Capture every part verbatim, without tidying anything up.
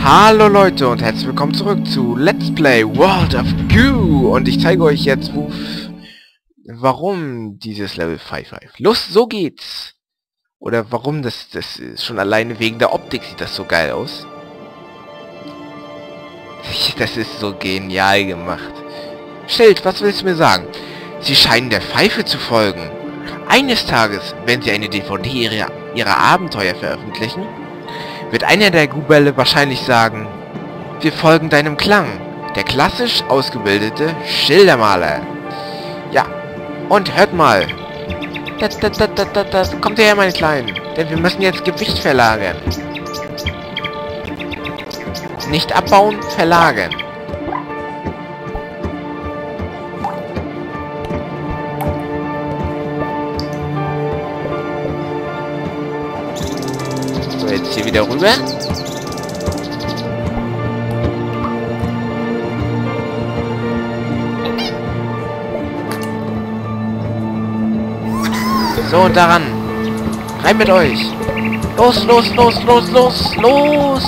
Hallo Leute und herzlich willkommen zurück zu Let's Play World of Goo. Und ich zeige euch jetzt, wo, warum dieses Level fünf fünf. Los, so geht's. Oder warum das, das ist schon alleine wegen der Optik sieht das so geil aus. Das ist so genial gemacht. Schild, was willst du mir sagen? Sie scheinen der Pfeife zu folgen. Eines Tages, wenn sie eine D V D ihrer, ihrer Abenteuer veröffentlichen, wird einer der Gubelle wahrscheinlich sagen, wir folgen deinem Klang, der klassisch ausgebildete Schildermaler. Ja, und hört mal. Das, das, das, das, das, das. Kommt her, meine Kleinen, denn wir müssen jetzt Gewicht verlagern. Nicht abbauen, verlagern. So, jetzt hier wieder rüber. So, und daran. Rein mit euch. Los, los, los, los, los, los.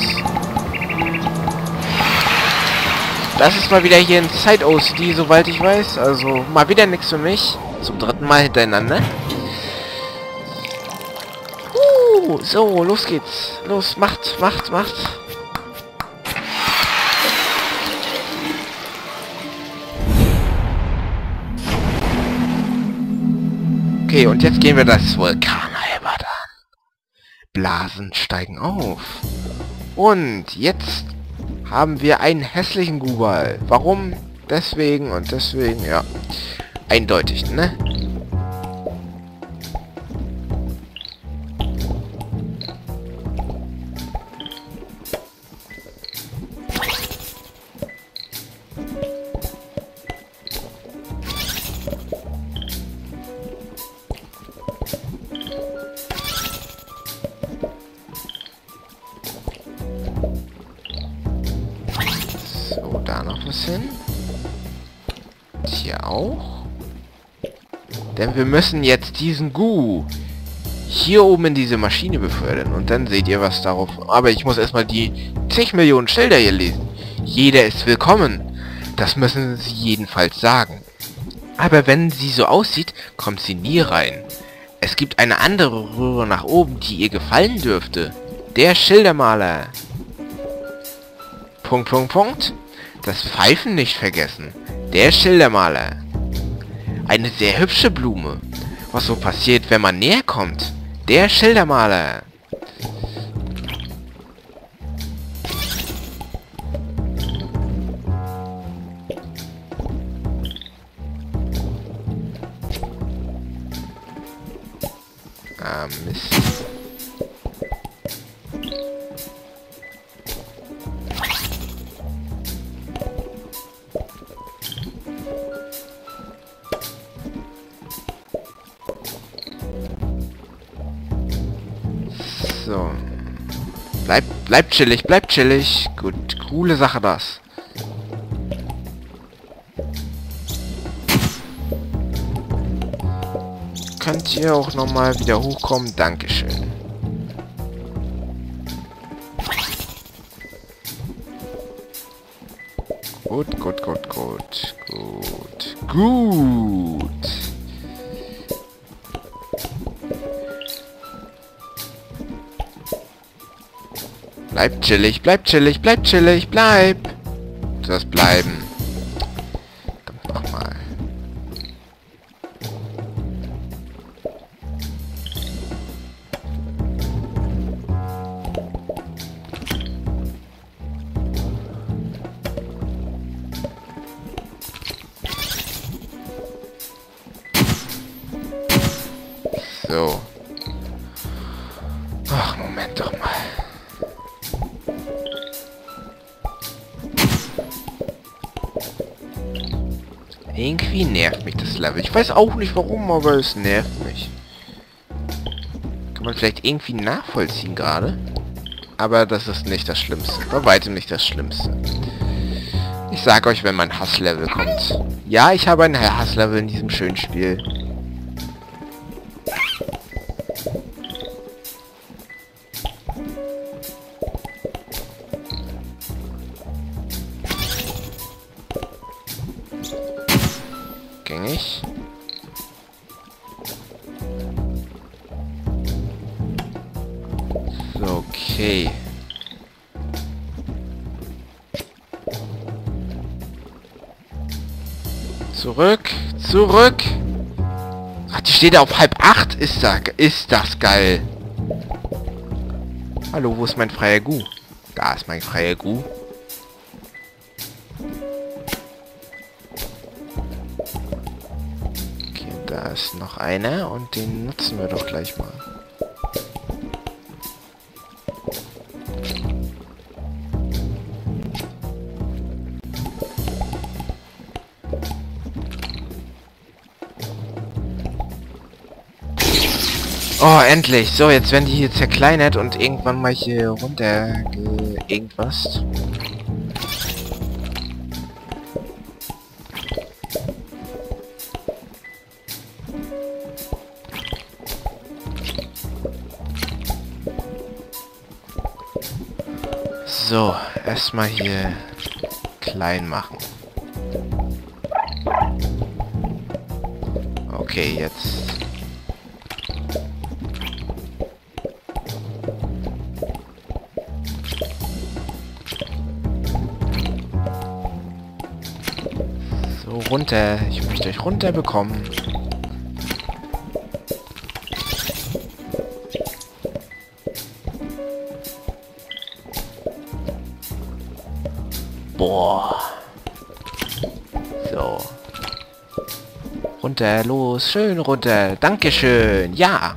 Das ist mal wieder hier ein Side-O C D, soweit ich weiß. Also, mal wieder nichts für mich. Zum dritten Mal hintereinander. Uh, so, los geht's. Los, macht, macht, macht. Okay, und jetzt gehen wir das Vulkanhalbert an. Blasen steigen auf. Und jetzt haben wir einen hässlichen Gubal. Warum? Deswegen und deswegen, ja. Eindeutig, ne? Da noch was hin. Und hier auch. Denn wir müssen jetzt diesen Gu hier oben in diese Maschine befördern. Und dann seht ihr was darauf. Aber ich muss erstmal die zig Millionen Schilder hier lesen. Jeder ist willkommen. Das müssen sie jedenfalls sagen. Aber wenn sie so aussieht, kommt sie nie rein. Es gibt eine andere Röhre nach oben, die ihr gefallen dürfte. Der Schildermaler. Punkt, Punkt, Punkt. Das Pfeifen nicht vergessen. Der Schildermaler. Eine sehr hübsche Blume. Was so passiert, wenn man näher kommt. Der Schildermaler. Ah, Mist. So. Bleib, bleib chillig, bleib chillig. Gut, coole Sache das. Könnt ihr auch nochmal wieder hochkommen? Dankeschön. Gut, gut, gut, gut, gut, gut. Bleib chillig, bleib chillig, bleib chillig, bleib. Du sollst bleiben. Kommt nochmal. So. Ach, Moment doch mal. Irgendwie nervt mich das Level. Ich weiß auch nicht warum, aber es nervt mich. Kann man vielleicht irgendwie nachvollziehen gerade. Aber das ist nicht das Schlimmste. Bei weitem nicht das Schlimmste. Ich sag euch, wenn mein Hasslevel kommt. Ja, ich habe ein Hasslevel in diesem schönen Spiel. rückgängig. So, okay. Zurück, zurück. Ach, die steht auf halb acht. Ist da, ist das geil. Hallo, wo ist mein freier Gu? Da ist mein freier Gu. Okay, da ist noch einer und den nutzen wir doch gleich mal. Oh, endlich. So, jetzt werden die hier zerkleinert und irgendwann mal hier runter irgendwas. So, erstmal hier klein machen. Okay, jetzt. So, runter. Ich möchte euch runter bekommen. Boah. So. Runter, los, schön runter. Dankeschön. Ja.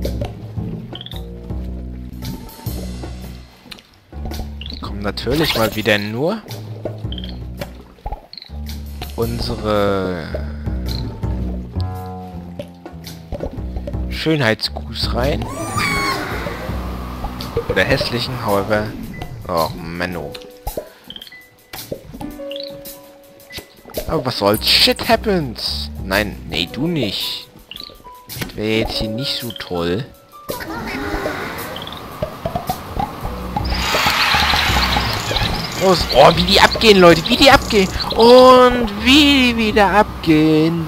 Kommen natürlich mal wieder nur unsere Schönheitsgus rein. Oder hässlichen, however. Oh, Menno. Aber was soll's? Shit happens! Nein, nee, du nicht. Das wäre jetzt hier nicht so toll. Los. Oh, wie die abgehen, Leute. Wie die abgehen. Und wie die wieder abgehen.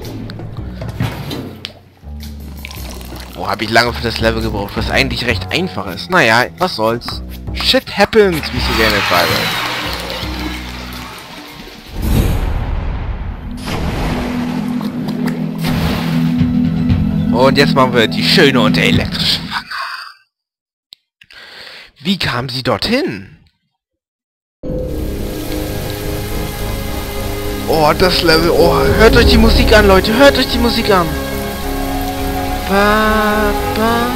Oh, habe ich lange für das Level gebraucht, was eigentlich recht einfach ist. Naja, was soll's. Shit happens, wie ich so gerne schreibe. Und jetzt machen wir die schöne und der elektrische Fanger. Wie kam sie dorthin? Oh, das Level. Oh, hört euch die Musik an, Leute. Hört euch die Musik an. Ba, ba.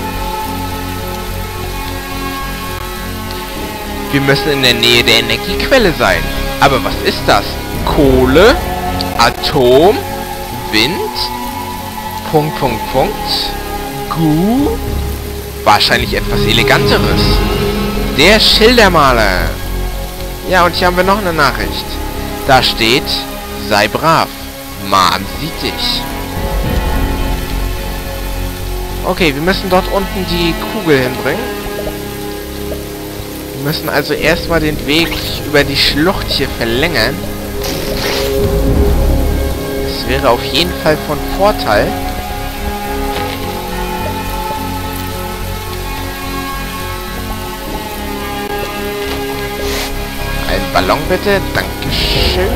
Wir müssen in der Nähe der Energiequelle sein. Aber was ist das? Kohle? Atom? Wind? Punkt, Punkt, Punkt. Gu. Wahrscheinlich etwas Eleganteres. Der Schildermaler. Ja, und hier haben wir noch eine Nachricht. Da steht, sei brav. Man sieht dich. Okay, wir müssen dort unten die Kugel hinbringen. Wir müssen also erstmal den Weg über die Schlucht hier verlängern. Das wäre auf jeden Fall von Vorteil. Ein Ballon bitte, dankeschön.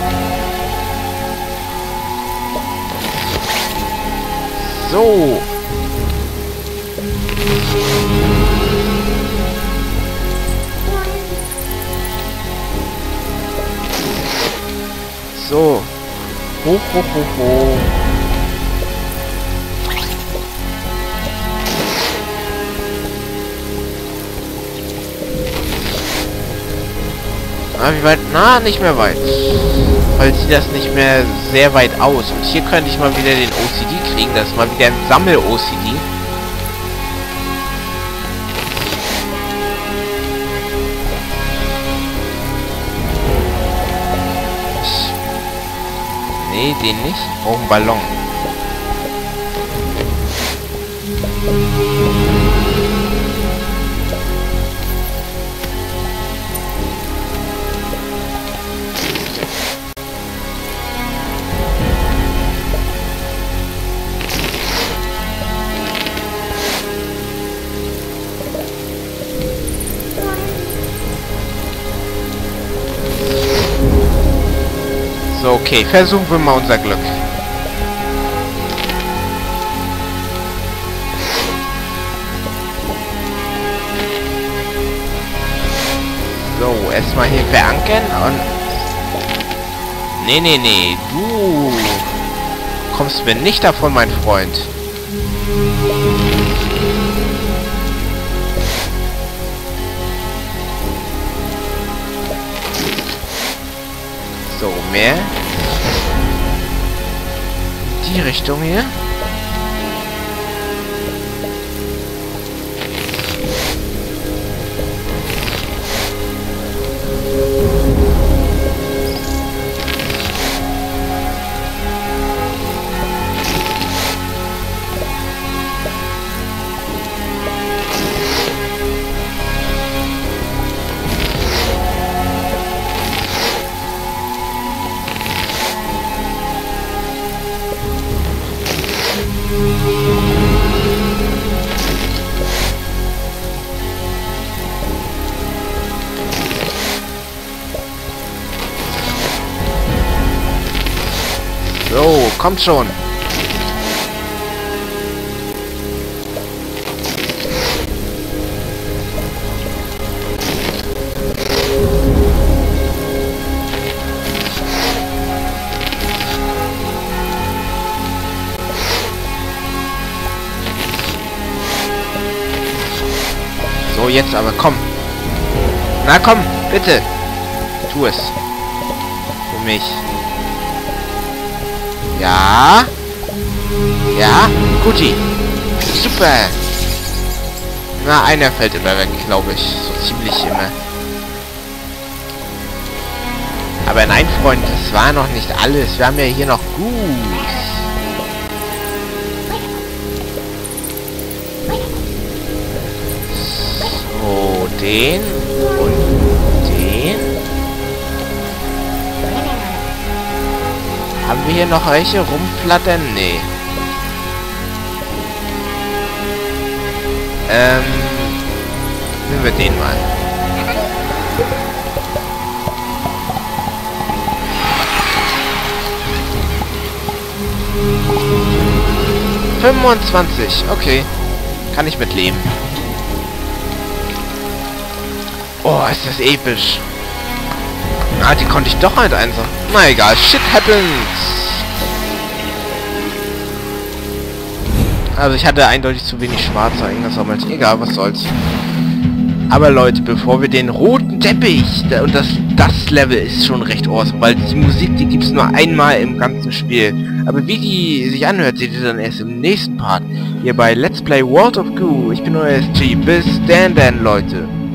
So. So. Hoch, hoch, hoch, hoch. Ah, wie weit? Na, nicht mehr weit. Weil sieht das nicht mehr sehr weit aus. Und hier könnte ich mal wieder den O C D kriegen. Das ist mal wieder ein Sammel-O C D. Nee, den nicht. Ich brauche einen Ballon. Okay, versuchen wir mal unser Glück. So, erstmal hier verankern und... Nee, nee, nee. Du kommst mir nicht davon, mein Freund. So, mehr. Die Richtung hier. So, kommt schon. So, jetzt aber, komm. Na komm, bitte. Tu es. Für mich. Ja. Ja. Guti. Super. Na, einer fällt immer weg, glaube ich. So ziemlich immer. Aber nein, Freund, das war noch nicht alles. Wir haben ja hier noch Goose. So, den und den. Haben wir hier noch welche rumflattern? Nee. Ähm. Nehmen wir den mal. fünfundzwanzig, okay. Kann ich mitleben. Oh, ist das episch. Ah, die konnte ich doch halt einfach. Na egal, shit happens. Also ich hatte eindeutig zu wenig Schwarzer. Irgendwas damals. Egal, was soll's. Aber Leute, bevor wir den roten Teppich, und das, das Level ist schon recht awesome, weil die Musik, die gibt's nur einmal im ganzen Spiel. Aber wie die sich anhört, seht ihr dann erst im nächsten Part. Hier bei Let's Play World of Goo. Ich bin euer S G. Bis dann, dann, Leute.